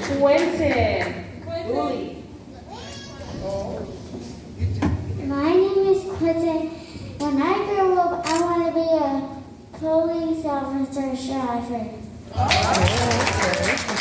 Quentin. My name is Quentin. When I grow up, I want to be a police officer driver. Oh, okay.